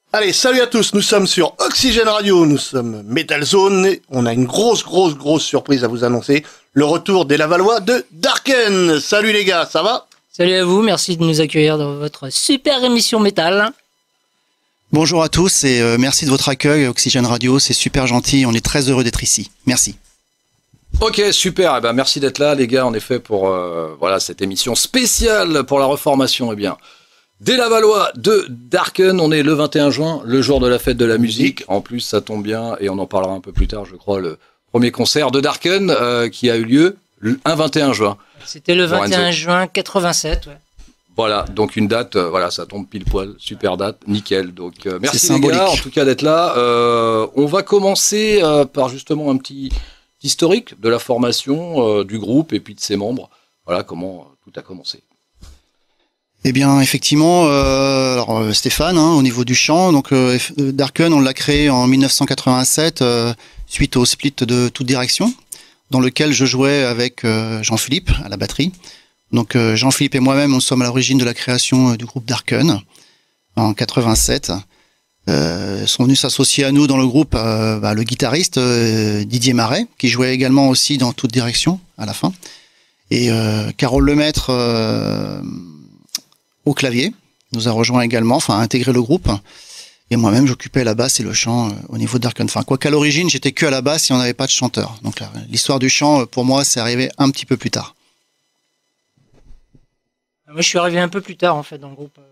Allez, salut à tous, nous sommes sur Oxygène Radio, nous sommes Metal Zone, et on a une grosse surprise à vous annoncer, le retour des Lavallois de Darken. Salut les gars, ça va ? Salut à vous, merci de nous accueillir dans votre super émission métal. Bonjour à tous et merci de votre accueil Oxygène Radio, c'est super gentil, on est très heureux d'être ici. Merci. Ok, super, eh ben, merci d'être là les gars, en effet, pour cette émission spéciale pour la reformation. Eh bien, des Lavallois de Darken, on est le 21 juin, le jour de la fête de la musique. En plus, ça tombe bien, et on en parlera un peu plus tard, je crois, le premier concert de Darken qui a eu lieu un 21 juin. C'était le 21 juin 87, ouais. Voilà, donc une date, ça tombe pile poil, super date, nickel. Donc merci les symbolique. gars, en tout cas d'être là. On va commencer par justement un petit historique de la formation du groupe et puis de ses membres. Voilà comment tout a commencé. Eh bien, effectivement, Stéphane, au niveau du chant, donc Darken, on l'a créé en 1987 suite au split de Toute Direction, dans lequel je jouais avec Jean-Philippe à la batterie. Donc Jean-Philippe et moi-même, on sommes à l'origine de la création du groupe Darken en 87. Sont venus s'associer à nous dans le groupe le guitariste Didier Marais, qui jouait également aussi dans Toute Direction à la fin, et Carole Lemaître au clavier nous a rejoint également, a intégré le groupe. Et moi-même, j'occupais la basse et le chant au niveau de Darken. Quoi qu'à l'origine, j'étais que à la basse et on n'avait pas de chanteur. Donc l'histoire du chant, pour moi, c'est arrivé un petit peu plus tard. Moi, je suis arrivé un peu plus tard, en fait, dans le groupe.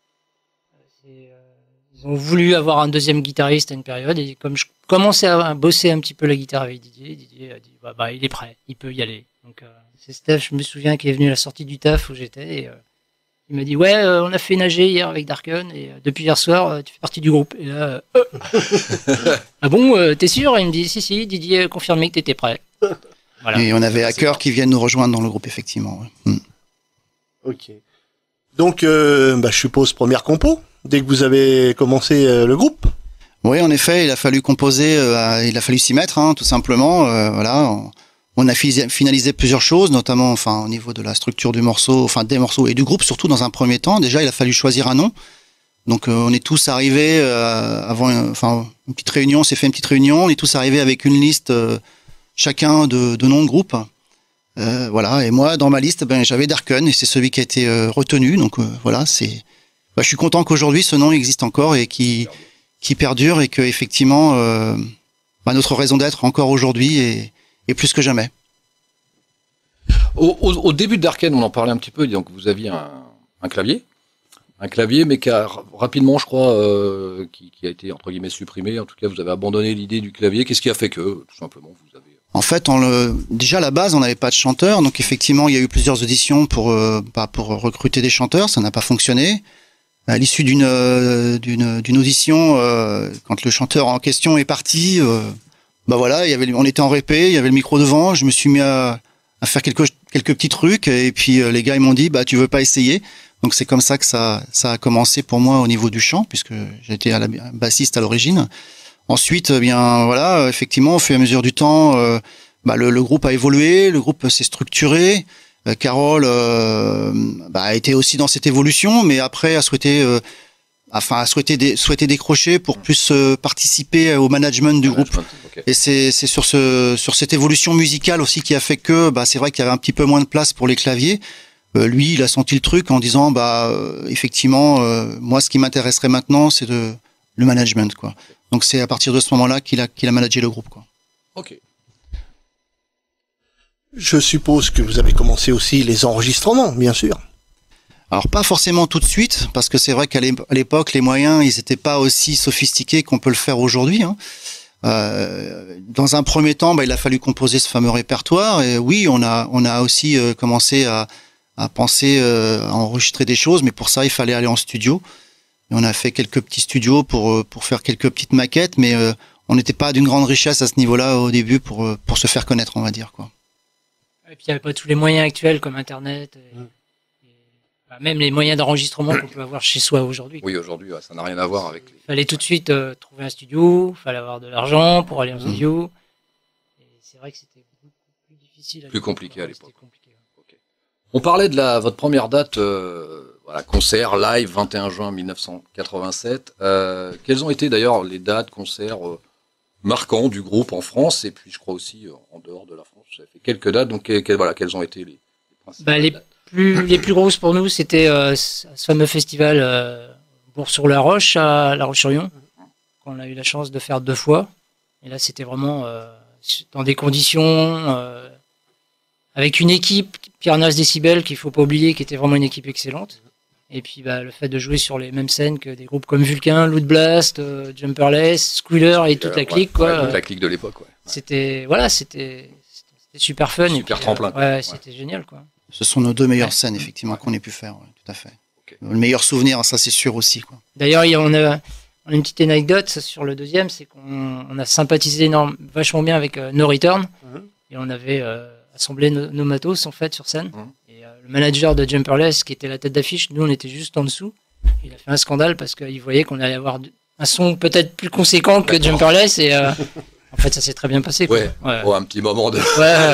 Ils ont voulu avoir un deuxième guitariste à une période, et comme je commençais à bosser un petit peu la guitare avec Didier a dit, il est prêt, il peut y aller. Donc, c'est Steph, je me souviens, qui est venu à la sortie du taf où j'étais, et il m'a dit, on a fait nager hier avec Darken, et depuis hier soir, tu fais partie du groupe. Et là, ah bon, t'es sûr? Il me dit, si, Didier a confirmé que t'étais prêt. Voilà. Et on avait à cœur qui viennent nous rejoindre dans le groupe, effectivement. Ouais. Ok. Donc, je suppose première compo, dès que vous avez commencé le groupe. Oui, en effet, il a fallu composer, il a fallu s'y mettre, tout simplement. On a finalisé plusieurs choses, notamment au niveau de la structure du morceau, des morceaux et du groupe, surtout dans un premier temps. Déjà, il a fallu choisir un nom. Donc, on est tous arrivés avant une petite réunion, on s'est fait une petite réunion, on est tous arrivés avec une liste chacun de noms de groupe. Et moi, dans ma liste, j'avais Darken et c'est celui qui a été retenu. Donc je suis content qu'aujourd'hui ce nom existe encore et qui perdure et que effectivement notre raison d'être encore aujourd'hui est plus que jamais. Au début de Darken, on en parlait un petit peu. Donc vous aviez un clavier, mais qui a rapidement, je crois, qui a été entre guillemets supprimé. En tout cas, vous avez abandonné l'idée du clavier. Qu'est-ce qui a fait que, tout simplement, vous avez... En fait, déjà à la base, on n'avait pas de chanteur, donc effectivement, il y a eu plusieurs auditions pour recruter des chanteurs, ça n'a pas fonctionné. À l'issue d'une audition, quand le chanteur en question est parti, on était en répé, il y avait le micro devant, je me suis mis à faire quelques petits trucs, et puis les gars ils m'ont dit tu veux pas essayer. Donc c'est comme ça que ça a commencé pour moi au niveau du chant, puisque j'étais bassiste à l'origine. Ensuite, effectivement, au fur et à mesure du temps, le groupe a évolué, le groupe s'est structuré. Carole a été aussi dans cette évolution, mais après a souhaité décrocher pour plus participer au management du groupe. Okay. Et c'est sur cette évolution musicale aussi qui a fait que c'est vrai qu'il y avait un petit peu moins de place pour les claviers. Lui, il a senti le truc en disant effectivement, moi, ce qui m'intéresserait maintenant, c'est le management, quoi. Donc c'est à partir de ce moment-là qu'il a managé le groupe, quoi. Ok. Je suppose que vous avez commencé aussi les enregistrements, bien sûr. Alors pas forcément tout de suite, parce que c'est vrai qu'à l'époque, les moyens, ils n'étaient pas aussi sophistiqués qu'on peut le faire aujourd'hui. Dans un premier temps, il a fallu composer ce fameux répertoire. Et oui, on a aussi commencé à penser à enregistrer des choses, mais pour ça, il fallait aller en studio. Et on a fait quelques petits studios pour faire quelques petites maquettes, mais on n'était pas d'une grande richesse à ce niveau-là au début pour se faire connaître, on va dire, quoi. Et puis il n'y avait pas tous les moyens actuels comme Internet, même les moyens d'enregistrement qu'on peut avoir chez soi aujourd'hui. Oui, aujourd'hui, ça n'a rien à voir avec... Il fallait tout de suite trouver un studio, il fallait avoir de l'argent pour aller en studio. Et c'est vrai que c'était beaucoup plus difficile. Plus compliqué à l'époque. Okay. On parlait de votre première date voilà, concert live 21 juin 1987. Quelles ont été d'ailleurs les dates, concerts marquants du groupe en France et puis je crois aussi en dehors de la France. Ça fait quelques dates, donc voilà, quelles ont été les principales dates. Les plus grosses pour nous, c'était ce fameux festival Bourg-sur-la-Roche à La Roche-sur-Yon, qu'on a eu la chance de faire 2 fois. Et là, c'était vraiment dans des conditions, avec une équipe, Pierre Nas Décibel, qu'il faut pas oublier, qui était vraiment une équipe excellente. Et puis le fait de jouer sur les mêmes scènes que des groupes comme Vulcain, Loot Blast, Jumperless, Squealer et toute la clique. Ouais, toute la clique de l'époque. Ouais. C'était super fun. Super tremplin. Ouais, c'était génial, quoi. Ce sont nos 2 meilleures scènes, effectivement, qu'on ait pu faire, ouais, tout à fait. Okay. Le meilleur souvenir, ça c'est sûr aussi, quoi. D'ailleurs, on a une petite anecdote sur le deuxième, c'est qu'on a sympathisé vachement bien avec No Return, et on avait assemblé nos matos, en fait, sur scène. Et le manager de Jumperless, qui était la tête d'affiche, nous on était juste en dessous. Il a fait un scandale parce qu'il voyait qu'on allait avoir un son peut-être plus conséquent que Jumperless, et en fait ça s'est très bien passé, quoi. Ouais. Oh, un petit moment de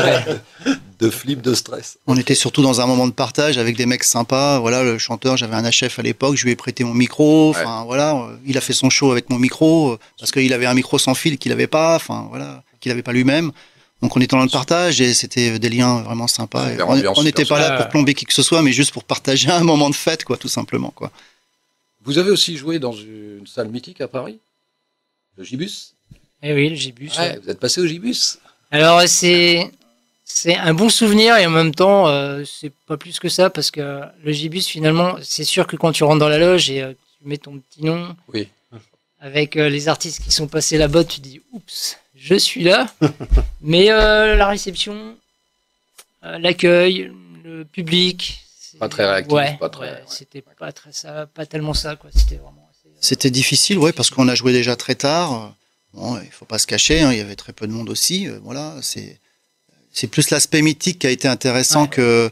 de flip, de stress. On était surtout dans un moment de partage avec des mecs sympas. Voilà, le chanteur, j'avais un HF à l'époque, je lui ai prêté mon micro. Enfin voilà, il a fait son show avec mon micro parce qu'il avait un micro sans fil qu'il avait pas. Enfin voilà, qu'il avait pas lui-même. Donc on était dans le partage et c'était des liens vraiment sympas. On n'était pas là pour plomber qui que ce soit, mais juste pour partager un moment de fête, quoi, tout simplement, quoi. Vous avez aussi joué dans une salle mythique à Paris, le Gibus. Eh oui, le Gibus. Ouais. Vous êtes passé au Gibus. Alors c'est un bon souvenir et en même temps c'est pas plus que ça parce que le Gibus finalement c'est sûr que quand tu rentres dans la loge et tu mets ton petit nom avec les artistes qui sont passés là-bas, tu dis oups, je suis là. Mais la réception, l'accueil, le public, pas très réactif, c'était pas tellement ça, quoi. C'était vraiment c'était difficile, ouais, parce qu'on a joué déjà très tard. Bon, il faut pas se cacher, hein, il y avait très peu de monde aussi. Voilà, c'est plus l'aspect mythique qui a été intéressant que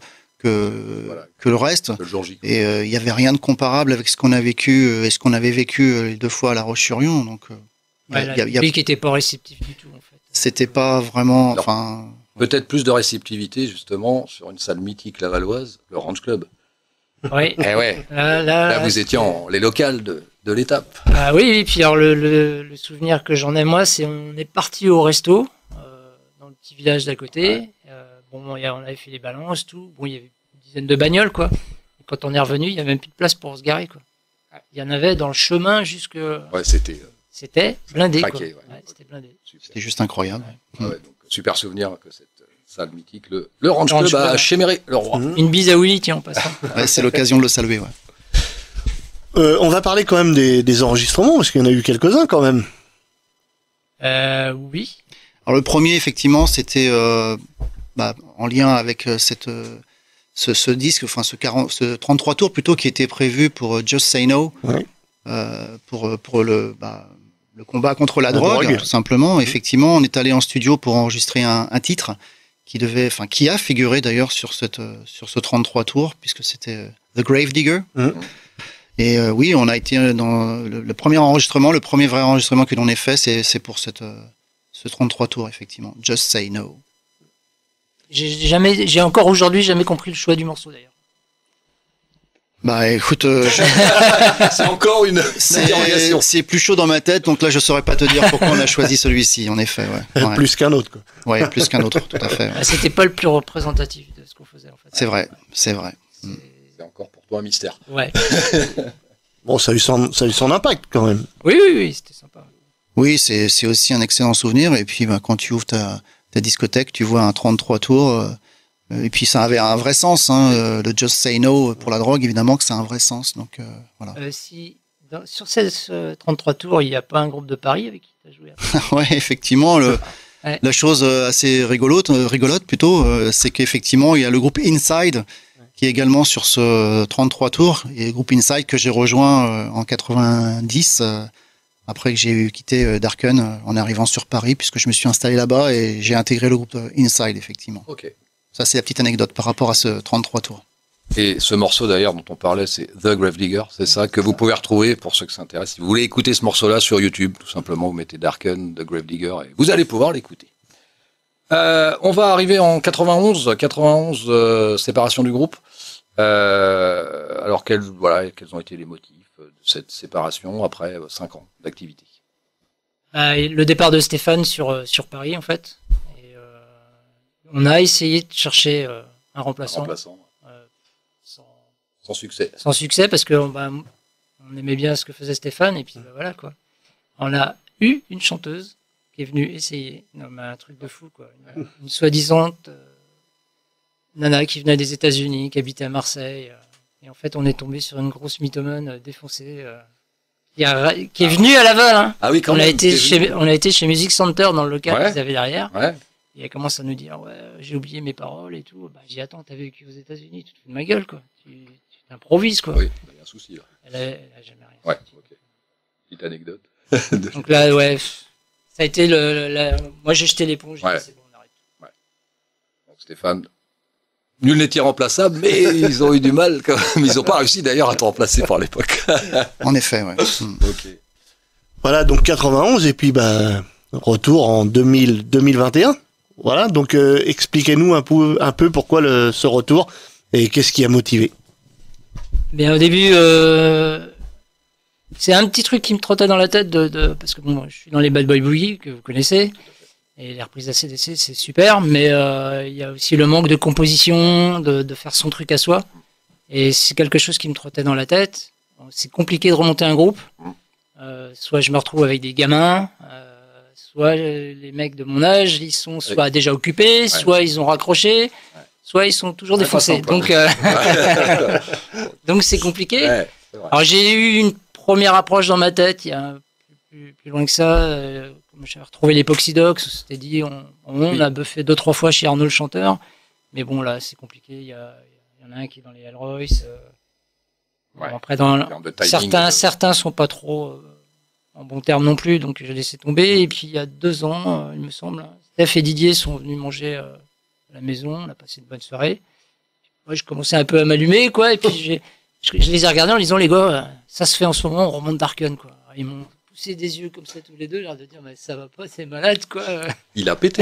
le reste. Le jour J. Et il y avait rien de comparable avec ce qu'on a vécu et ce qu'on avait vécu les 2 fois à La Roche-sur-Yon. Donc, le public n'était pas réceptif du tout, en fait. C'était pas vraiment. Peut-être plus de réceptivité justement sur une salle mythique lavalloise, le Ranch Club. Oui. Eh ouais. Là vous étiez les locales de l'étape. Ah oui, et puis alors le souvenir que j'en ai moi, c'est on est parti au resto dans le petit village d'à côté. On avait fait les balances, tout. Bon, il y avait une dizaine de bagnoles, quoi. Et quand on est revenu, il y avait même plus de place pour se garer, quoi. Il y en avait dans le chemin jusque. Ouais, c'était blindé, paquet, quoi. Ouais, c'était blindé. C'était juste incroyable. Donc, super souvenir que cette salle mythique, le Ranch Club à Chéméré, le roi. Une bise à Willy, tiens, en passant. Ouais, c'est l'occasion de le saluer, ouais. On va parler quand même des enregistrements, parce qu'il y en a eu quelques-uns quand même. Oui. Alors le premier, effectivement, c'était en lien avec ce disque, enfin ce 33 tours plutôt, qui était prévu pour Just Say No, pour le combat contre la drogue, tout simplement. Effectivement, on est allé en studio pour enregistrer un titre qui a figuré d'ailleurs sur ce 33 tours, puisque c'était The Grave Digger. Et oui, on a été dans le premier enregistrement, le premier vrai enregistrement que l'on ait fait, c'est pour ce 33 tours, effectivement. Just Say No. J'ai encore aujourd'hui jamais compris le choix du morceau, d'ailleurs. Bah écoute, c'est encore une interrogation. C'est plus chaud dans ma tête, donc là je saurais pas te dire pourquoi on a choisi celui-ci, en effet. Ouais. Plus qu'un autre, quoi. Ouais, plus qu'un autre, tout à fait. Ouais. C'était pas le plus représentatif de ce qu'on faisait, en fait. C'est vrai. C'est encore pour toi un mystère. Ouais. Bon, ça a eu son impact quand même. Oui, c'était sympa. Oui, c'est aussi un excellent souvenir. Et puis quand tu ouvres ta discothèque, tu vois un 33 tours. Et puis ça avait un vrai sens, hein, le Just Say No pour la drogue, évidemment que c'est un vrai sens. Donc voilà. Sur ces 33 tours, il n'y a pas un groupe de Paris avec qui tu as joué après? Ouais, effectivement. La chose assez rigolote plutôt, c'est qu'effectivement il y a le groupe Inside qui est également sur ce 33 tours, et le groupe Inside que j'ai rejoint en 90 après que j'ai quitté Darken en arrivant sur Paris, puisque je me suis installé là-bas et j'ai intégré le groupe Inside, effectivement. Ok. Ça, c'est la petite anecdote par rapport à ce 33 tours. Et ce morceau d'ailleurs dont on parlait, c'est The Grave Digger, c'est ça, que vous pouvez retrouver pour ceux qui s'intéressent. Si vous voulez écouter ce morceau-là sur YouTube, tout simplement, vous mettez Darken, The Grave Digger, et vous allez pouvoir l'écouter. On va arriver en 91, séparation du groupe. Alors quels ont été les motifs de cette séparation après 5 ans d'activité? Le départ de Stéphane sur Paris, en fait. Et, on a essayé de chercher un remplaçant. Sans succès. Sans succès, parce que on aimait bien ce que faisait Stéphane, et puis voilà, quoi. On a eu une chanteuse qui est venue essayer. Non, mais un truc de fou, quoi. Une soi-disant nana qui venait des États-Unis, qui habitait à Marseille. Et en fait, on est tombé sur une grosse mythomane défoncée. Qui est venue à Laval, hein. Ah oui, quand on même. On a été chez Music Center dans le local qu'ils avaient derrière. Ouais. Et elle commence à nous dire, j'ai oublié mes paroles et tout. J'ai dit, attends, t'as vécu aux États-Unis, tu te fous de ma gueule, quoi. Tu t'improvises, quoi. Oui, il y a un souci, là. Elle a jamais rien. Ouais, ok. Petite anecdote. Donc là, ça a été moi j'ai jeté l'éponge, j'ai dit, c'est bon, on arrête. Ouais. Donc Stéphane, nul n'est irremplaçable, mais ils ont eu du mal quand même. Ils n'ont pas réussi d'ailleurs à te remplacer par l'époque. En effet, ouais. Ok. Voilà, donc 91, et puis retour en 2021. Voilà, donc expliquez-nous un peu pourquoi ce retour et qu'est-ce qui a motivé. Bien, au début, c'est un petit truc qui me trottait dans la tête parce que je suis dans les Bad Boy Boogie que vous connaissez, et les reprises d'ACDC c'est super, mais il y a aussi le manque de composition, de faire son truc à soi, et c'est quelque chose qui me trottait dans la tête. C'est compliqué de remonter un groupe, soit je me retrouve avec des gamins, soit les mecs de mon âge ils sont soit déjà occupés, soit ils ont raccroché, soit ils sont toujours défoncés. Donc donc c'est compliqué. Ouais, alors j'ai eu une première approche dans ma tête, il y a plus loin que ça, comme j'avais retrouvé l'Epoxydox, on s'était dit, on a buffé 2-3 fois chez Arnaud le chanteur, mais bon là c'est compliqué, il y en a un qui est dans les Hellroys, bon, après certains sont pas trop en bon terme non plus, donc j'ai laissé tomber, et puis il y a 2 ans, il me semble, Steph et Didier sont venus manger à la maison, on a passé une bonne soirée, moi je commençais un peu à m'allumer, quoi, et puis je les ai regardés en disant, les gars, ça se fait en ce moment, on remonte Darken, quoi. Alors, ils m'ont poussé des yeux comme ça tous les deux, l'air de dire, mais ça va pas, c'est malade, quoi. Il a pété.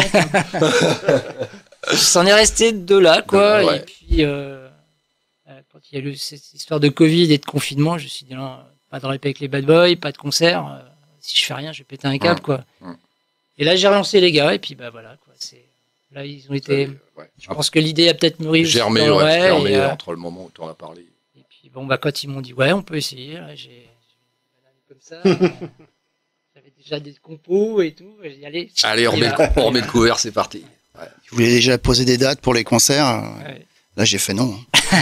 C'en est resté de là, quoi. Ouais. Et puis, quand il y a eu cette histoire de Covid et de confinement, je me suis dit, non, pas de rep avec les Bad Boys, pas de concert. Si je fais rien, je vais péter un câble, quoi. Et là, j'ai relancé les gars, et puis, voilà, quoi. Là, ils ont été. Je pense que l'idée a peut-être mûri. Germé entre le moment où tu en as parlé. Et puis, quand ils m'ont dit, on peut essayer, là, j'ai comme ça. J'avais déjà des compos et tout. J'ai dit, allez, on remet le couvert, c'est parti. Ouais. Je voulais déjà poser des dates pour les concerts. Là, j'ai fait non.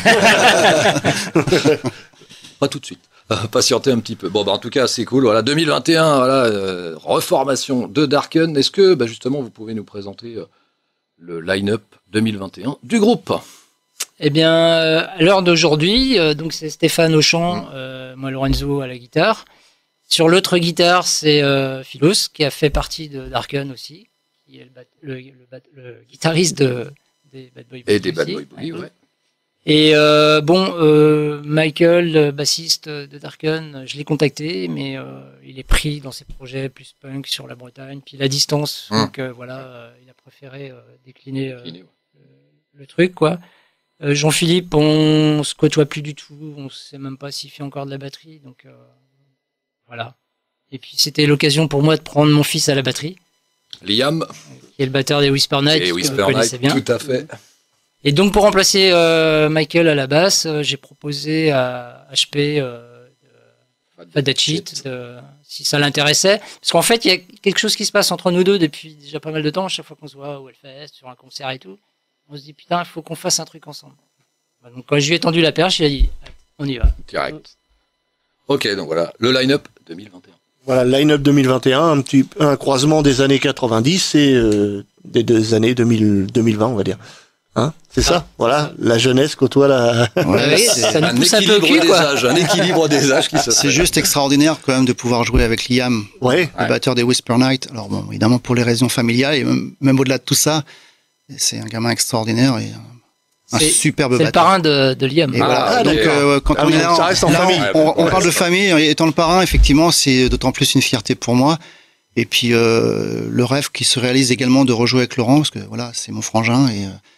Pas tout de suite. Patienter un petit peu. Bon, en tout cas, c'est cool. Voilà, 2021, reformation de Darken. Est-ce que, justement, vous pouvez nous présenter le line-up 2021 du groupe? Eh bien, à l'heure d'aujourd'hui, donc c'est Stéphane au chant, moi Lorenzo à la guitare. Sur l'autre guitare, c'est Philos, qui a fait partie de Darken aussi, qui est le guitariste des Bad Boy Boogie. Et des Bad Boy Boogie, ouais. Et Michael, bassiste de Darken, je l'ai contacté, mais il est pris dans ses projets plus punk sur la Bretagne, puis la distance, donc il a préféré décliner le truc, quoi. Jean-Philippe, on se côtoie plus du tout, on sait même pas s'il fait encore de la batterie, donc voilà. Et puis c'était l'occasion pour moi de prendre mon fils à la batterie. Liam, qui est le batteur des Whisper Night, et que Whisper vous connaissez bien. Tout à fait. Et donc pour remplacer Michael à la basse, j'ai proposé à HP Fadachit, si ça l'intéressait. Parce qu'en fait, il y a quelque chose qui se passe entre nous deux depuis déjà pas mal de temps, à chaque fois qu'on se voit au Hellfest, sur un concert et tout. On se dit, putain, il faut qu'on fasse un truc ensemble. Donc quand je lui ai tendu la perche, il a dit, on y va. Direct. Ok, donc voilà, le line-up 2021. Voilà, line-up 2021, un croisement des années 90 et des 2 années 2020, on va dire. Hein, c'est ça, voilà, la jeunesse côtoie la. Ouais, ça nous pousse un peu au cul, quoi. Un équilibre des âges qui se fait. C'est juste extraordinaire quand même de pouvoir jouer avec Liam, le batteur des Whisper Night. Alors bon, évidemment pour les raisons familiales et même au-delà de tout ça, c'est un gamin extraordinaire et un superbe batteur. C'est le parrain de Liam. Et voilà. Donc quand on est là, ça reste en famille. On parle de famille, étant le parrain, effectivement, c'est d'autant plus une fierté pour moi. Et puis le rêve qui se réalise également de rejouer avec Laurent, parce que voilà, c'est mon frangin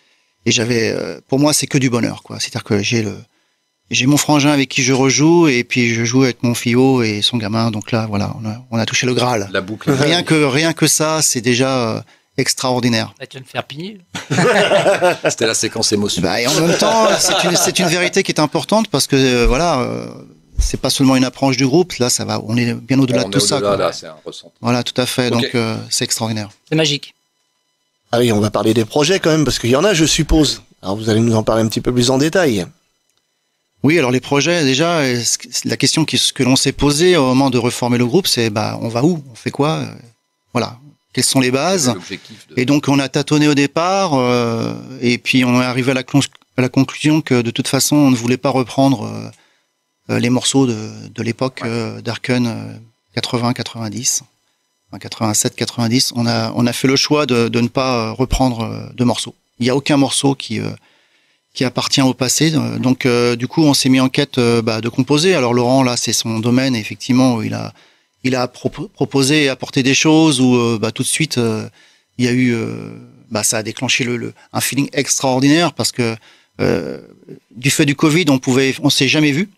Et pour moi, c'est que du bonheur, quoi. C'est-à-dire que j'ai mon frangin avec qui je rejoue, et puis je joue avec mon filleau et son gamin. Donc là, voilà, on a touché le Graal. La boucle. Rien que ça, c'est déjà extraordinaire. Bah, tu vas me faire pigner. C'était la séquence émotion. Bah, et en même temps, c'est une vérité qui est importante parce que c'est pas seulement une approche du groupe. Là, on est bien au-delà de tout ça. Là, c'est un ressenti. Voilà, tout à fait. Okay. Donc, c'est extraordinaire. C'est magique. Ah oui, on va parler des projets quand même, parce qu'il y en a, je suppose. Alors, vous allez nous en parler un petit peu plus en détail. Oui, alors les projets, déjà, la question que l'on s'est posée au moment de reformer le groupe, c'est on va où? On fait quoi? Voilà. Quelles sont les bases? Et donc, on a tâtonné au départ, et puis on est arrivé à la conclusion que de toute façon, on ne voulait pas reprendre les morceaux de l'époque d'Arken 80-90, 87-90. On a fait le choix de ne pas reprendre de morceaux. Il n'y a aucun morceau qui appartient au passé. Donc, du coup, on s'est mis en quête de composer. Alors, Laurent, là, c'est son domaine, effectivement, où il a proposé et apporté des choses où tout de suite, il y a eu... ça a déclenché un feeling extraordinaire parce que du fait du Covid, on s'est jamais vu.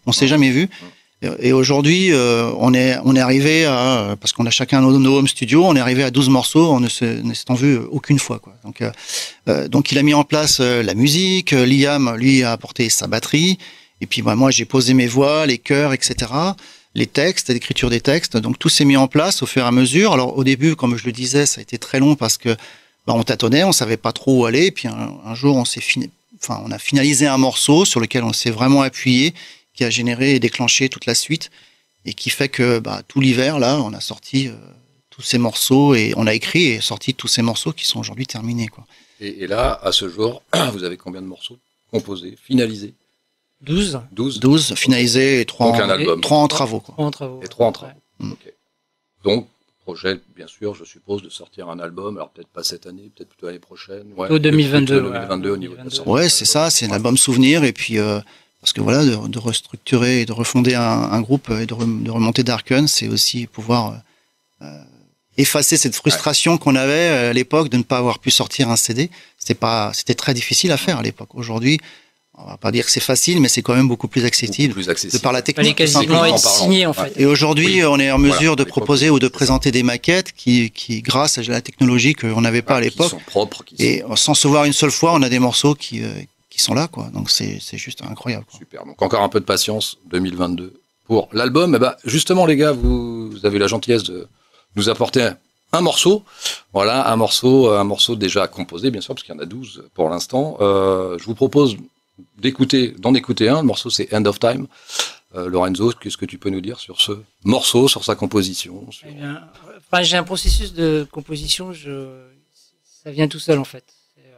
Et aujourd'hui, on est arrivé à, parce qu'on a chacun nos home studios, on est arrivé à 12 morceaux en ne s'étant vu aucune fois, quoi. Donc il a mis en place la musique, Liam, lui, a apporté sa batterie, et puis moi j'ai posé mes voix, les chœurs, etc., les textes, l'écriture des textes, donc tout s'est mis en place au fur et à mesure. Alors au début, comme je le disais, ça a été très long parce que on tâtonnait, on savait pas trop où aller, et puis un jour on a finalisé un morceau sur lequel on s'est vraiment appuyé, qui a généré et déclenché toute la suite, et qui fait que tout l'hiver, là, on a sorti tous ces morceaux, et on a écrit et sorti tous ces morceaux qui sont aujourd'hui terminés, quoi. Et là, à ce jour, vous avez combien de morceaux composés, finalisés? 12. 12 finalisés et 3 en travaux, quoi. 3 en travaux. Et 3 en travaux. Ouais. Okay. Donc, projet, bien sûr, je suppose, de sortir un album, alors peut-être pas cette année, peut-être plutôt l'année prochaine. Ouais, au 2022. 2022 au niveau de la sortie. Ouais, c'est ça, c'est un album souvenir, et puis... parce que voilà, de restructurer et de refonder un groupe et de remonter Darken, c'est aussi pouvoir effacer cette frustration qu'on avait à l'époque de ne pas avoir pu sortir un CD. C'était très difficile à faire à l'époque. Aujourd'hui, on va pas dire que c'est facile, mais c'est quand même beaucoup plus accessible. De par la technique. Il fallait quasiment être signé, en fait. Et aujourd'hui, on est en mesure de proposer ou de présenter des maquettes qui, grâce à la technologie qu'on n'avait pas à l'époque, qui sont propres, et sans se voir une seule fois, on a des morceaux qui sont là, quoi. Donc c'est juste incroyable, quoi. Super. Donc encore un peu de patience, 2022 pour l'album. Justement, les gars, vous avez eu la gentillesse de nous apporter un morceau. Voilà, un morceau déjà composé, bien sûr, parce qu'il y en a 12 pour l'instant. Je vous propose d'en écouter un. Le morceau, c'est End of Time. Lorenzo, qu'est-ce que tu peux nous dire sur ce morceau, sur sa composition? Eh bien, j'ai un processus de composition, ça vient tout seul, en fait.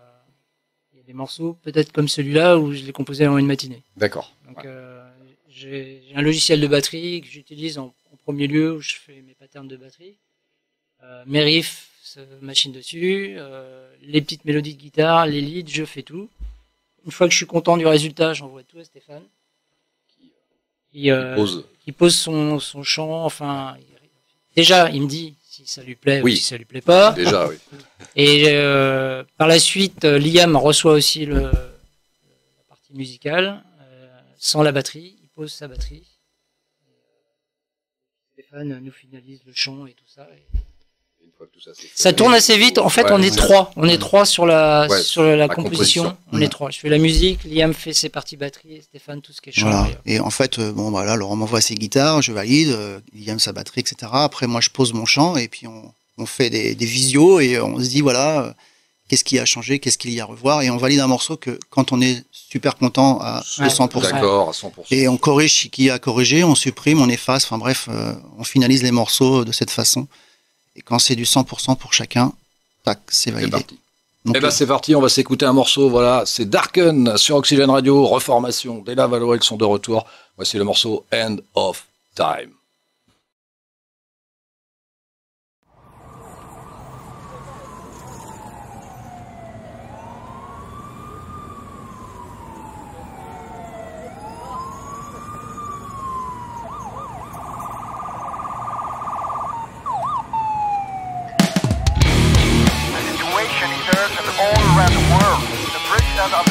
Des morceaux, peut-être comme celui-là, où je l'ai composé en une matinée. D'accord. Donc, j'ai un logiciel de batterie que j'utilise en premier lieu, où je fais mes patterns de batterie, mes riffs, machine dessus, les petites mélodies de guitare, les leads, je fais tout. Une fois que je suis content du résultat, j'envoie tout à Stéphane, qui pose son chant. Enfin, déjà, il me dit si ça lui plaît ou si ça lui plaît pas. Déjà, oui. Et par la suite, Liam reçoit aussi la partie musicale, sans la batterie. Il pose sa batterie. Stéphane nous finalise le chant et tout ça. Une fois que tout ça, ça tourne assez vite. En fait, on est trois. On est trois sur la composition. On est trois. Je fais la musique, Liam fait ses parties batterie, et Stéphane tout ce qui est chant. Voilà. Et en fait, là, Laurent m'envoie ses guitares, je valide, Liam sa batterie, etc. Après, moi, je pose mon chant, et puis on fait des visios, et on se dit, voilà, qu'est-ce qui a changé, qu'est-ce qu'il y a à revoir, et on valide un morceau que quand on est super content à 100%. D'accord, à 100%. Et on corrige ce qui a corrigé, on supprime, on efface, enfin bref, on finalise les morceaux de cette façon. Et quand c'est du 100% pour chacun, tac, c'est validé. C'est parti. C'est parti, on va s'écouter un morceau, voilà, c'est Darken sur Oxygène Radio, reformation, des Lavalois, ils sont de retour. Voici le morceau End of Time. All around the world, the breakdown of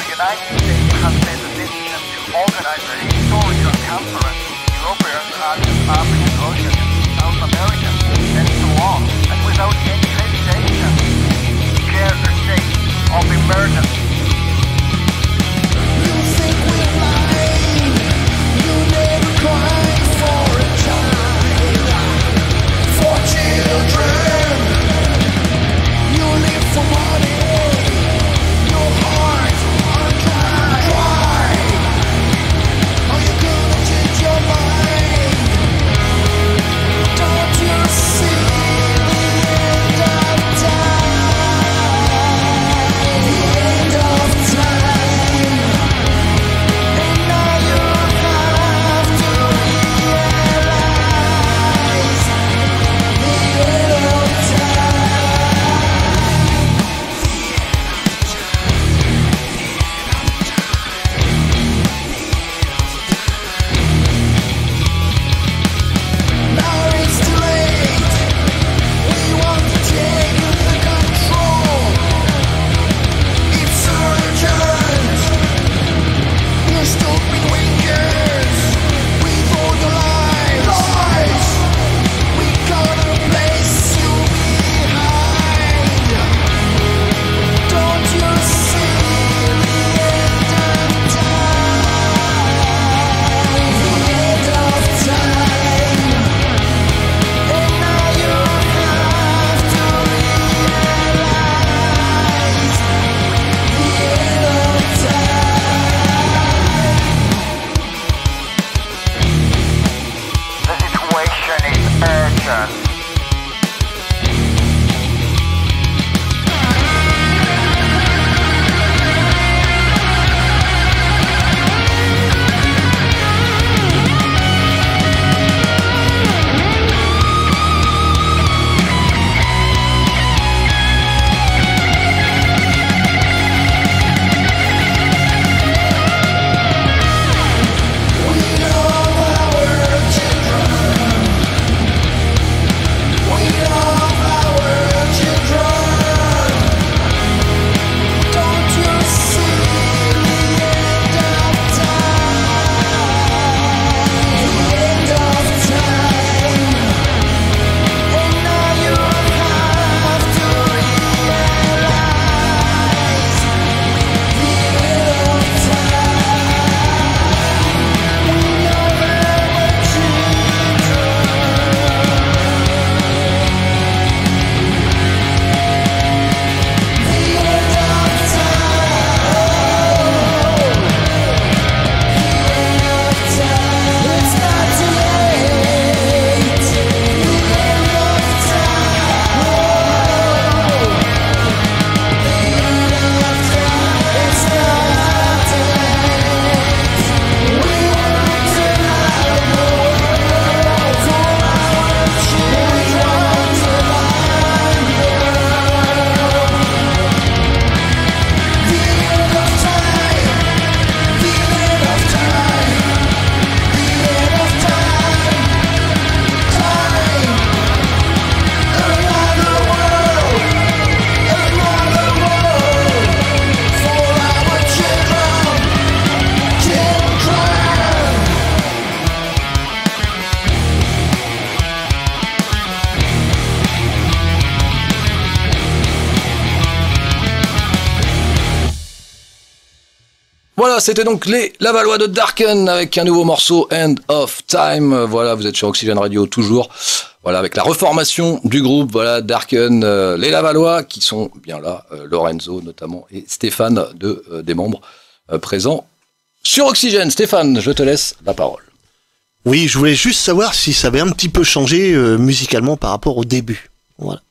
Voilà, c'était donc les Lavallois de Darken avec un nouveau morceau, End of Time. Voilà, vous êtes sur Oxygène Radio toujours. Voilà, avec la reformation du groupe, voilà, Darken, les Lavallois qui sont bien là, Lorenzo notamment et Stéphane, des membres présents sur Oxygène. Stéphane, je te laisse la parole. Oui, je voulais juste savoir si ça avait un petit peu changé musicalement par rapport au début. Voilà.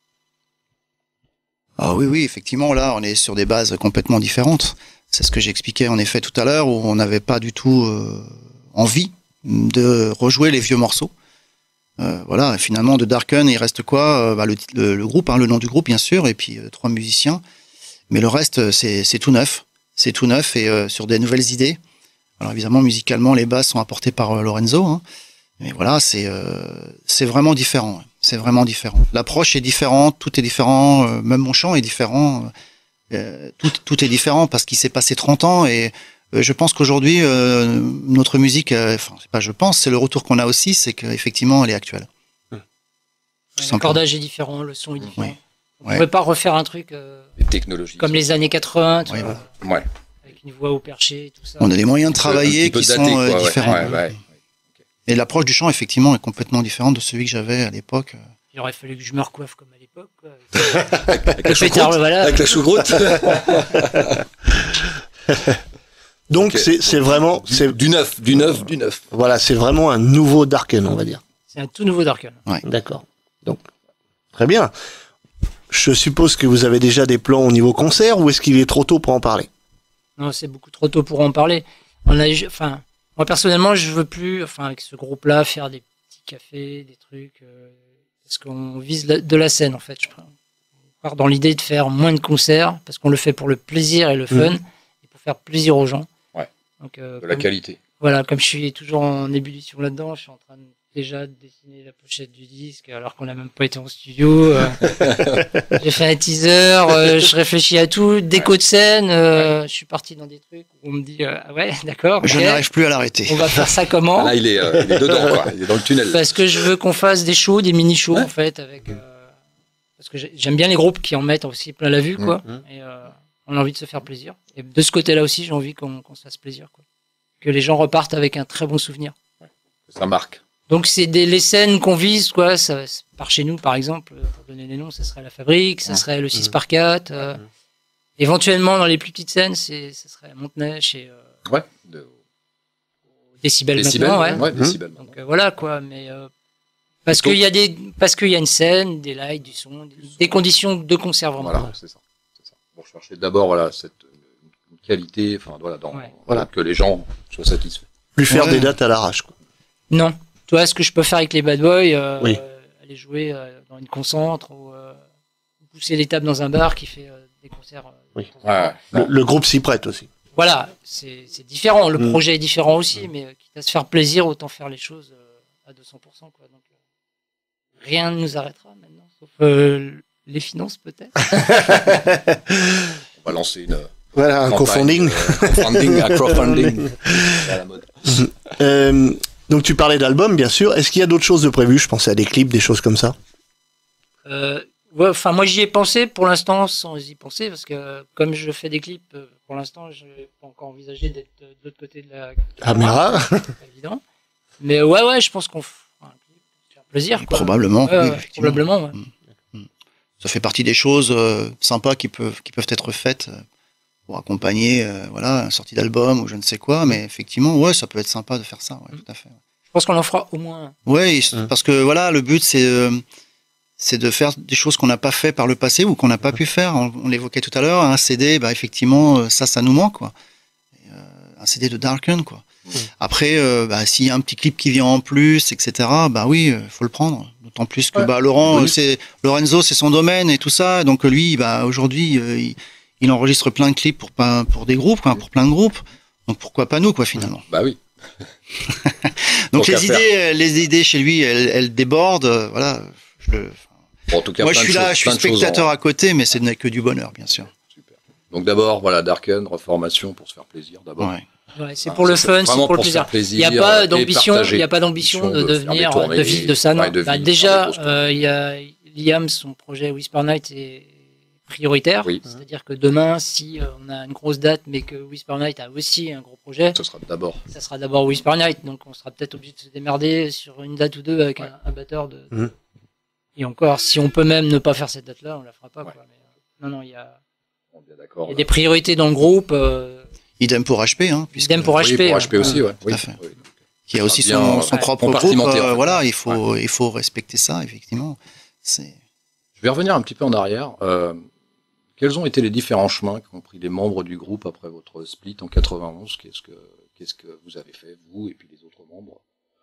Ah oui, effectivement, là, on est sur des bases complètement différentes. C'est ce que j'expliquais en effet tout à l'heure, où on n'avait pas du tout envie de rejouer les vieux morceaux. Voilà, et finalement, de Darken, il reste quoi? Le groupe, le nom du groupe, bien sûr, et puis 3 musiciens. Mais le reste, c'est tout neuf. C'est tout neuf et sur des nouvelles idées. Alors évidemment, musicalement, les basses sont apportées par Lorenzo. Hein. Mais voilà, c'est vraiment différent. C'est vraiment différent. L'approche est différente, tout est différent. Même mon chant est différent. Tout est différent parce qu'il s'est passé 30 ans et Je pense qu'aujourd'hui, notre musique, enfin, c'est pas je pense, c'est le retour qu'on a aussi, c'est qu'effectivement, elle est actuelle. Le cordage est différent, le son est différent. Oui. On ne pouvait pas refaire un truc Les technologies. comme les années 80, tu Oui, vois, Ouais. avec une voix au perché et tout ça. On a des moyens de Un travailler petit peu qui daté, sont quoi, différents. ouais. Et l'approche du chant, effectivement, est complètement différente de celui que j'avais à l'époque. Il aurait fallu que je me recoiffe comme à l'époque. Quoi. Avec la pétard, choucroute. voilà. Avec la choucroute. Donc Ok. c'est vraiment, Du neuf. voilà, c'est vraiment un nouveau Darken, on va dire. C'est un tout nouveau Darken. D'accord. Donc, très bien. Je suppose que vous avez déjà des plans au niveau concert ou est-ce qu'il est trop tôt pour en parler? Non, c'est beaucoup trop tôt pour en parler. Enfin, moi personnellement, je veux plus, enfin, avec ce groupe-là, faire des petits cafés, des trucs, parce qu'on vise de la scène en fait. On part dans l'idée de faire moins de concerts parce qu'on le fait pour le plaisir et le fun et pour faire plaisir aux gens. Ouais. Donc, De la qualité. Voilà, comme je suis toujours en ébullition là-dedans, je suis en train déjà de dessiner la pochette du disque alors qu'on n'a même pas été en studio. J'ai fait un teaser, je réfléchis à tout, déco de scène, je suis parti dans des trucs où on me dit ah ouais, d'accord, Je ok, n'arrive plus à l'arrêter. on va faire ça comment? Là, il est dedans, quoi. Il est dans le tunnel. Parce que je veux qu'on fasse des shows, des mini-shows en fait, avec parce que j'aime bien les groupes qui en mettent aussi plein la vue, quoi. Et on a envie de se faire plaisir. Et de ce côté-là aussi, j'ai envie qu'on se fasse plaisir, quoi. Que les gens repartent avec un très bon souvenir. Ça marque. Donc c'est les scènes qu'on vise, quoi. Ça, par chez nous, par exemple, pour donner des noms, ça serait la Fabrique, ça serait le 6x4. Éventuellement, dans les plus petites scènes, ça serait Montenay chez Ouais. Décibel Décibel, maintenant, ouais. Décibel. Donc voilà, quoi. Mais parce qu'il y a une scène, des lights, du son, des conditions de concert vraiment. Voilà, c'est ça. Pour chercher d'abord cette une qualité, enfin voilà, que les gens soient satisfaits. Plus faire Ouais. des dates à l'arrache, quoi. Non. Toi, ce que je peux faire avec les Bad Boys, Oui. aller jouer dans une concentre ou pousser les tables dans un bar qui fait des concerts. Oui. Ouais. Le groupe s'y prête aussi. Voilà, c'est différent. Le projet est différent aussi, mais quitte à se faire plaisir, autant faire les choses à 200%. Quoi. Donc, rien ne nous arrêtera maintenant, sauf les finances peut-être. On va lancer une Voilà, un campagne, crowdfunding. un crowdfunding. C'est à la mode. Donc tu parlais d'album, bien sûr. Est-ce qu'il y a d'autres choses de prévues? Je pensais à des clips, des choses comme ça. Ouais, enfin, moi j'y ai pensé pour l'instant sans y penser parce que comme je fais des clips, pour l'instant, je n'ai pas encore envisagé d'être de l'autre côté de la Caméra. C'est pas évident. Mais ouais, je pense qu'on fera un clip pour se faire plaisir. Quoi. Probablement, Ouais, oui, ouais, effectivement. probablement. Ouais. Ça fait partie des choses sympas qui peuvent être faites pour accompagner voilà, une sortie d'album ou je ne sais quoi. Mais effectivement, ouais, ça peut être sympa de faire ça, ouais, tout à fait. Je pense qu'on en fera au moins. Ouais, parce que voilà, le but c'est de faire des choses qu'on n'a pas fait par le passé ou qu'on n'a pas pu faire. On l'évoquait tout à l'heure, un CD, bah effectivement, ça nous manque, quoi. Un CD de Darken, quoi. Après, bah, s'il y a un petit clip qui vient en plus, etc., bah oui, faut le prendre. D'autant plus que bah, Lorenzo, c'est son domaine et tout ça. Donc lui, bah, aujourd'hui, il enregistre plein de clips pour des groupes, quoi, pour plein de groupes. Donc pourquoi pas nous, quoi, finalement. Bah oui. Donc Donc, les idées chez lui, elles débordent. Voilà. Bon, en tout cas, Moi, je plein suis de là, choses- je suis plein de choses spectateur en- à côté, mais ce n'est que du bonheur, bien sûr. Super. Donc d'abord, voilà, Darken, reformation pour se faire plaisir d'abord. Ouais. Ouais, c'est pour le fun, c'est vraiment pour le pour se plaisir. faire plaisir Il n'y a pas et d'ambition, partager. il y a pas d'ambition de De faire devenir, des tournées, de vivre de ça. Non. ouais, de Bah, vivre, déjà, faire des grosses il y a Liam, son projet Whisper Night est prioritaire. Oui. C'est-à-dire que demain, si on a une grosse date, mais que Whisper Night a aussi un gros projet, Ce sera d'abord. ça sera d'abord Whisper Night. Donc, on sera peut-être obligé de se démerder sur une date ou deux avec un batteur de. Mhm. Et encore, si on peut même ne pas faire cette date-là, on la fera pas. Ouais. Quoi. Mais, non, il y a D'accord. des priorités dans le groupe. Idem pour HP, hein, puisque Idem pour Oui, HP. pour HP aussi, ouais. Tout à Oui. fait. Oui. qui a aussi Ça sera bien, son propre groupe. compartimenté, en fait. Voilà, il faut respecter ça, effectivement. C'est Je vais revenir un petit peu en arrière. Quels ont été les différents chemins qu'ont pris les membres du groupe après votre split en 91? Qu'est-ce que vous avez fait, vous et puis les autres membres?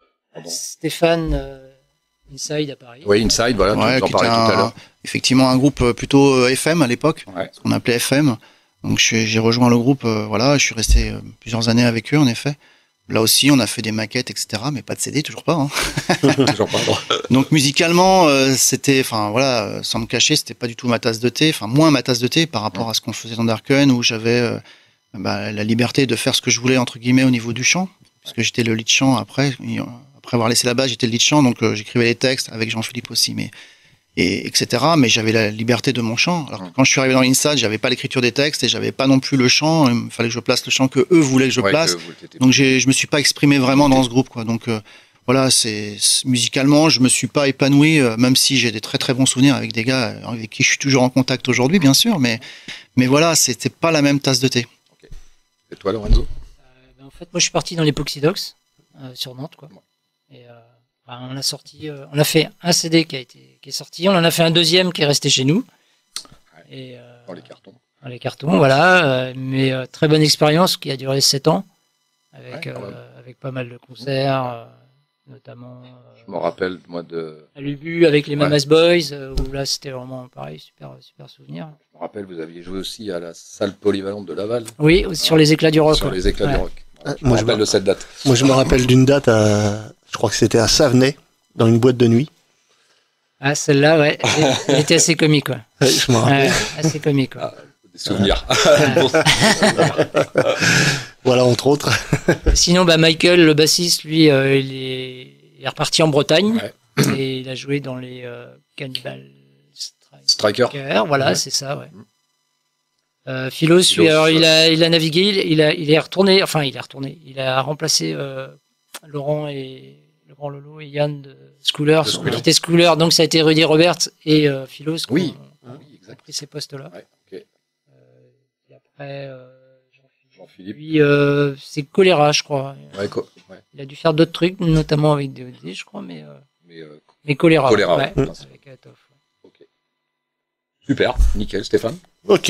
Stéphane Inside à Paris. Oui, Inside, voilà, ouais, tu en qui parlais était tout à l'heure. effectivement un groupe plutôt FM à l'époque, Ouais. ce qu'on appelait FM. Donc j'ai rejoint le groupe, voilà, je suis resté plusieurs années avec eux en effet. Là aussi, on a fait des maquettes, etc., mais pas de CD, toujours pas. Hein. Toujours pas. Donc musicalement, c'était, enfin voilà, sans me cacher, c'était pas du tout ma tasse de thé, enfin moins ma tasse de thé par rapport à ce qu'on faisait dans Darken, où j'avais la liberté de faire ce que je voulais entre guillemets au niveau du chant, parce que j'étais le lead chant après avoir laissé la base, j'étais le lead chant, donc j'écrivais les textes avec Jean-Philippe aussi, etc. Mais j'avais la liberté de mon chant. Alors quand je suis arrivé dans l'INSAT, j'avais pas l'écriture des textes et j'avais pas non plus le chant. Il fallait que je place le chant que eux voulaient que je place. Donc je me suis pas exprimé vraiment dans ce groupe, quoi. Donc voilà, c'est musicalement, je me suis pas épanoui, même si j'ai des très très bons souvenirs avec des gars avec qui je suis toujours en contact aujourd'hui, bien sûr. Mais voilà, c'était pas la même tasse de thé. Okay. Et toi, Lorenzo? En fait, moi, je suis parti dans l'Epoxy Docs sur Nantes, quoi. Et on a fait un CD qui est sorti, on en a fait un deuxième qui est resté chez nous. Et, dans les cartons. Dans les cartons, voilà. Mais très bonne expérience qui a duré 7 ans, avec pas mal de concerts, notamment. Je me rappelle, moi, à l'Ubu avec les Mamas Boys, où là c'était vraiment pareil, super souvenir. Je me rappelle, vous aviez joué aussi à la salle polyvalente de Laval. Oui, sur les éclats du rock. Sur les éclats du rock. Je me rappelle de cette date. Moi, je me rappelle d'une date je crois que c'était à Savenay, dans une boîte de nuit. Ah, celle-là, ouais. Elle était assez comique, quoi. Ouais, je me rappelle. Assez comique, quoi. Des souvenirs. Voilà, entre autres. Sinon, Michael, le bassiste, lui, il est reparti en Bretagne. Ouais. Et il a joué dans les Cannibal Striker. Voilà, c'est ça, ouais. Philos, lui, alors, il a navigué, il est retourné, il a remplacé Laurent Lolo et Yann de Schooler, qui était Schooler, donc ça a été Rudy Roberts et Philos qui ont pris ces postes-là. Ouais, okay. Et après, Jean-Philippe. Lui, c'est Choléra, je crois. Ouais. Il a dû faire d'autres trucs, notamment avec DOD, je crois, mais Choléra. Ouais. Avec Atof. Okay. Super, nickel, Stéphane. Ok.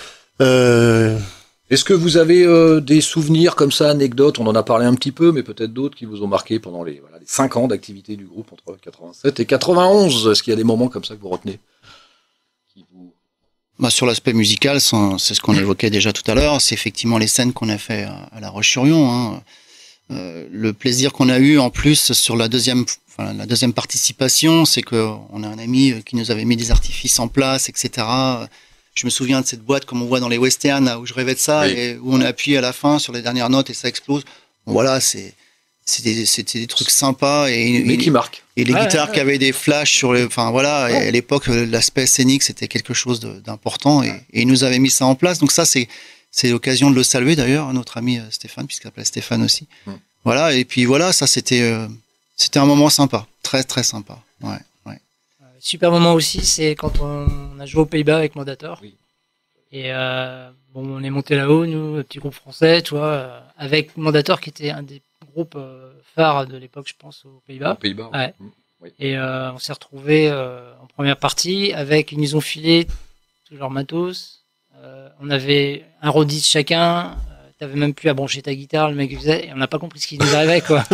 Est-ce que vous avez des souvenirs comme ça, anecdotes? On en a parlé un petit peu, mais peut-être d'autres qui vous ont marqué pendant les 5 ans d'activité du groupe entre 87 et 91. Est-ce qu'il y a des moments comme ça que vous retenez sur l'aspect musical, c'est ce qu'on évoquait déjà tout à l'heure. C'est effectivement les scènes qu'on a fait à La Roche-sur-Yon. Hein. Le plaisir qu'on a eu en plus sur la deuxième participation, c'est qu'on a un ami qui nous avait mis des artifices en place, etc. Je me souviens de cette boîte comme on voit dans les westerns où je rêvais de ça et où on appuie à la fin sur les dernières notes et ça explose. Bon, voilà, c'était des trucs sympas mais qui marquent. Et les guitares qui avaient des flashs sur et à l'époque l'aspect scénique c'était quelque chose d'important et ils nous avaient mis ça en place. Donc ça c'est l'occasion de le saluer d'ailleurs, notre ami Stéphane, puisqu'il s'appelle Stéphane aussi. Voilà, et puis voilà, ça c'était un moment sympa, très très sympa. Ouais. Super moment aussi, c'est quand on a joué aux Pays-Bas avec Mandator. Oui. Et on est monté là-haut, nous, petit groupe français, tu vois, avec Mandator qui était un des groupes phares de l'époque, je pense, aux Pays-Bas. Aux Pays-Bas. Ouais. Oui. Et on s'est retrouvés en première partie ils nous ont filé tout leur matos. On avait un rodis chacun. T'avais même plus à brancher ta guitare, le mec faisait, et on n'a pas compris ce qui nous arrivait, quoi.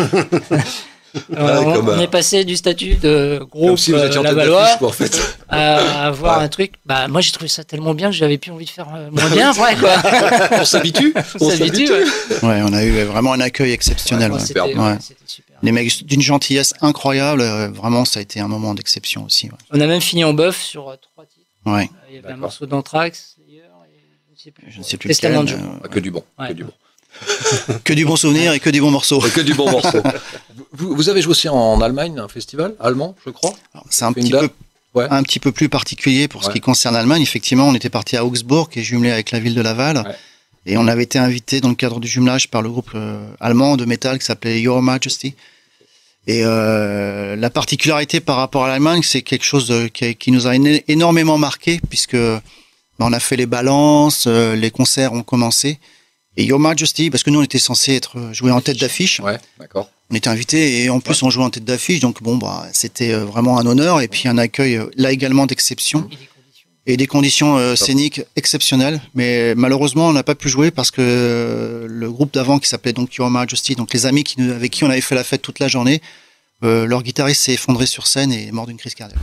On est passé du statut de groupe si Lavallois en fait. à avoir un truc. Moi, j'ai trouvé ça tellement bien que j'avais plus envie de faire moins bien, après, quoi. On s'habitue. Ouais, on a eu vraiment un accueil exceptionnel. C'était super. Les mecs d'une gentillesse incroyable. Vraiment, ça a été un moment d'exception aussi. Ouais. On a même fini en bœuf sur 3 titres. Ouais. Il y avait un morceau d'Anthrax, d'ailleurs. Je ne sais plus. Testament de que du bon. Ouais. Que du bon souvenir et que du bon morceau. Et que du bon morceau. Vous avez joué aussi en Allemagne, un festival allemand, je crois. C'est un petit peu plus particulier pour ce qui concerne l'Allemagne. Effectivement, on était parti à Augsbourg, qui est jumelé avec la ville de Laval. Ouais. Et on avait été invité dans le cadre du jumelage par le groupe allemand de métal qui s'appelait Your Majesty. Et la particularité par rapport à l'Allemagne, c'est quelque chose qui nous a énormément marqué, puisque on a fait les balances, les concerts ont commencé. Et Your Majesty, parce que nous on était censé jouer en tête d'affiche. Ouais, d'accord. On était invités et en plus on jouait en tête d'affiche, donc c'était vraiment un honneur et puis un accueil là également d'exception et des conditions scéniques exceptionnelles. Mais malheureusement on n'a pas pu jouer parce que le groupe d'avant qui s'appelait donc Your Majesty, donc les amis avec qui on avait fait la fête toute la journée, leur guitariste s'est effondré sur scène et est mort d'une crise cardiaque.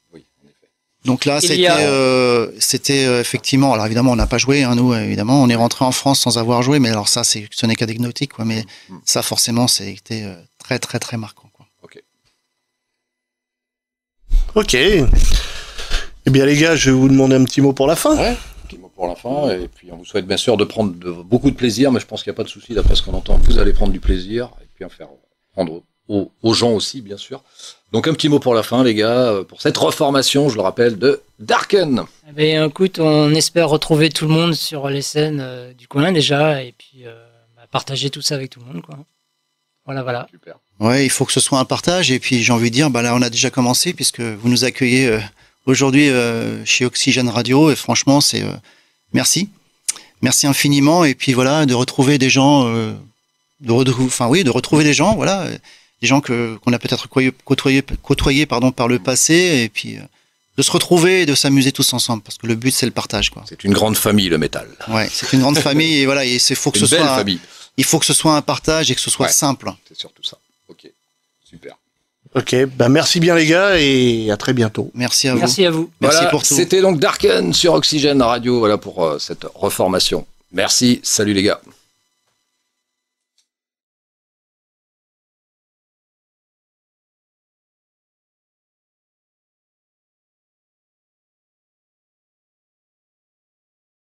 Donc là, c'était effectivement. Alors évidemment, on n'a pas joué, nous. Évidemment, on est rentré en France sans avoir joué, mais alors ça, ce n'est qu'anecdotique, quoi. Mais ça, forcément, c'était très, très, très marquant, quoi. Ok. Eh bien, les gars, je vais vous demander un petit mot pour la fin. Ouais. pour la fin. Et puis, on vous souhaite bien sûr de prendre beaucoup de plaisir, mais je pense qu'il n'y a pas de souci, d'après ce qu'on entend. Vous allez prendre du plaisir et puis en faire prendre aux gens aussi, bien sûr. Donc, un petit mot pour la fin, les gars, pour cette reformation, je le rappelle, de Darken. Eh bien, écoute, on espère retrouver tout le monde sur les scènes du coin déjà, et puis partager tout ça avec tout le monde, quoi. Voilà. Super. Ouais, il faut que ce soit un partage. Et puis j'ai envie de dire, là on a déjà commencé puisque vous nous accueillez aujourd'hui chez Oxygène Radio. Et franchement, c'est merci infiniment. Et puis voilà, de retrouver des gens, de retrouver des gens, voilà, des gens qu'on a peut-être côtoyé par le passé. Et puis de se retrouver et de s'amuser tous ensemble, parce que le but c'est le partage, quoi. C'est une grande famille, le métal. Ouais, c'est une grande famille. Et voilà, et faut que une ce belle soit famille. Il faut que ce soit un partage et que ce soit simple. C'est surtout ça. Ok, super. Ok, merci bien les gars et à très bientôt. Merci à vous. Merci à vous. Merci Voilà, pour tout. C'était donc Darken sur Oxygène Radio, voilà pour cette reformation. Merci, salut les gars.